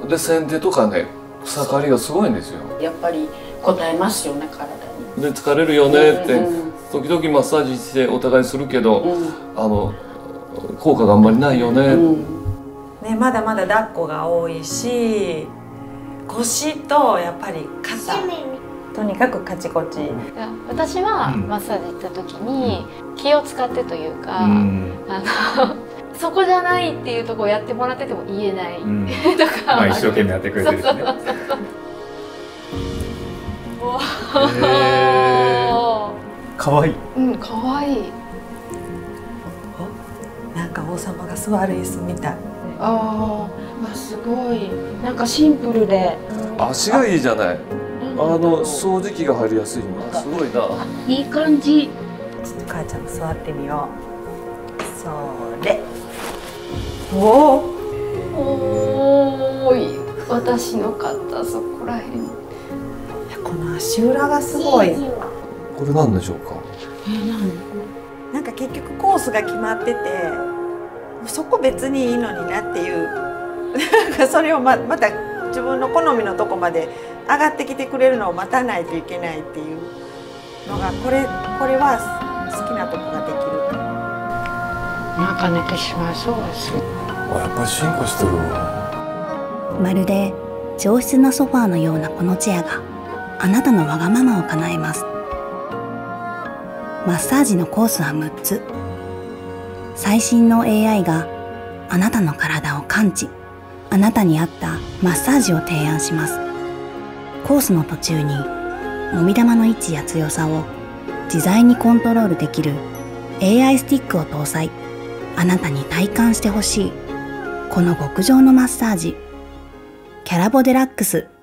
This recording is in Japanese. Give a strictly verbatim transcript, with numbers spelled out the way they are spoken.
で先手とかね草刈りがすごいんですよ。 やっぱり応えますよね、体に。 で疲れるよねって、 うんうん、 時々マッサージしてお互いするけど、 うん、 あの効果があんまりないよね、 うんね、まだまだ抱っこが多いし、腰とやっぱり肩、とにかくカチコチ。 私はマッサージ行った時に気を使ってというか、うん、あのそこじゃないっていうところをやってもらってても言えない、うん、とか、 まあ一生懸命やってくれてるしね。かわいい。 うん、かわいい。 なんか王様が座る椅子みたい。 ああ、すごい。なんかシンプルで。 足がいいじゃない。あの掃除機が入りやすいの。すごいな。 いい感じ。 ちょっと母ちゃんも座ってみよう。それ。おお。 おおい。私の肩そこらへん。 この足裏がすごい。 これなんでしょうか。 えー、なんなんか結局コースが決まってて、そこ別にいいのになっていう。なんかそれをままた自分の好みのとこまで上がってきてくれるのを待たないといけないっていうのが、これこれは好きなとこができる。 なんか寝てしまいそうです。 あ、やっぱり進化してるわ。 まるで上質なソファーのようなこのチェアがあなたのわがままを叶えます。マッサージのコースはむっつ。最新の エーアイ があなたの体を感知、あなたに合ったマッサージを提案します。コースの途中にもみ玉の位置や強さを自在にコントロールできる エーアイ スティックを搭載。あなたに体感してほしいこの極上のマッサージ。キャラボデラックス。